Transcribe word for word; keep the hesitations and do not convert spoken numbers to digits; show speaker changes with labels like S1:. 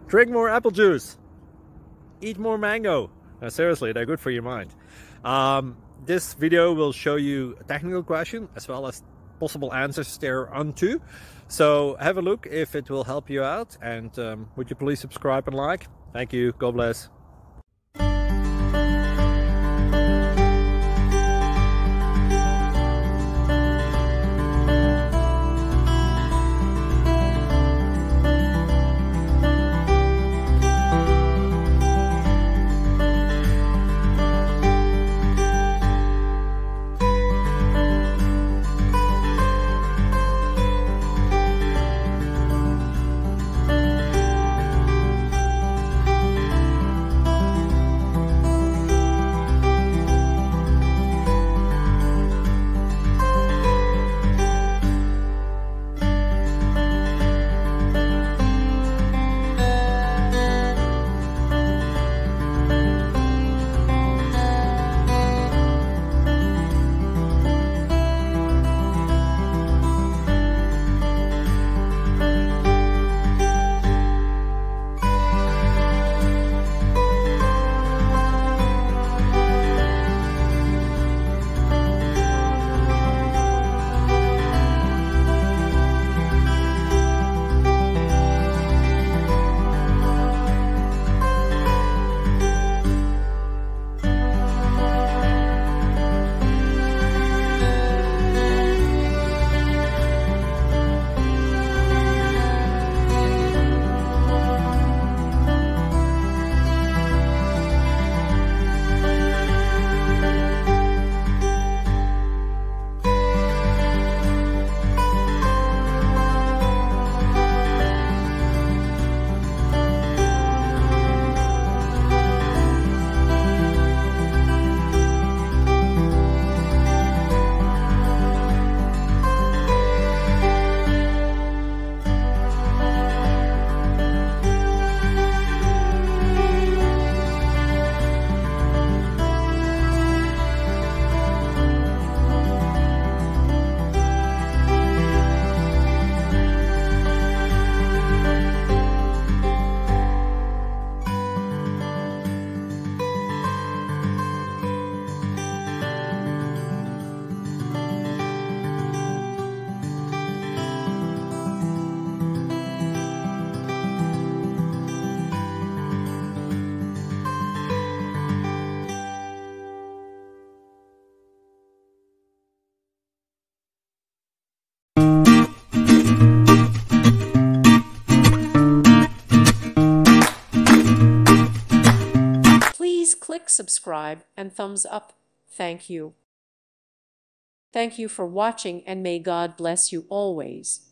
S1: Drink more apple juice. Eat more mango. No, seriously, they're good for your mind. Um, this video will show you a technical question as well as possible answers thereunto. So have a look if it will help you out, and um, would you please subscribe and like? Thank you. God bless.
S2: Please click subscribe and thumbs up. Thank you. Thank you for watching, and may God bless you always.